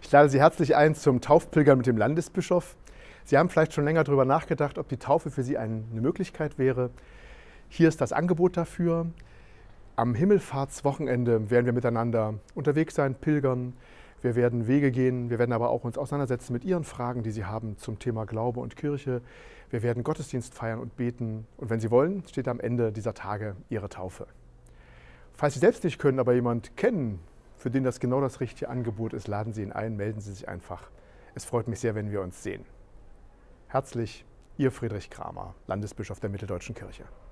Ich lade Sie herzlich ein zum Taufpilgern mit dem Landesbischof. Sie haben vielleicht schon länger darüber nachgedacht, ob die Taufe für Sie eine Möglichkeit wäre. Hier ist das Angebot dafür. Am Himmelfahrtswochenende werden wir miteinander unterwegs sein, pilgern. Wir werden Wege gehen, wir werden aber auch uns auseinandersetzen mit Ihren Fragen, die Sie haben zum Thema Glaube und Kirche. Wir werden Gottesdienst feiern und beten. Und wenn Sie wollen, steht am Ende dieser Tage Ihre Taufe. Falls Sie selbst nicht können, aber jemand kennen, für den das genau das richtige Angebot ist, laden Sie ihn ein, melden Sie sich einfach. Es freut mich sehr, wenn wir uns sehen. Herzlich, Ihr Friedrich Kramer, Landesbischof der Mitteldeutschen Kirche.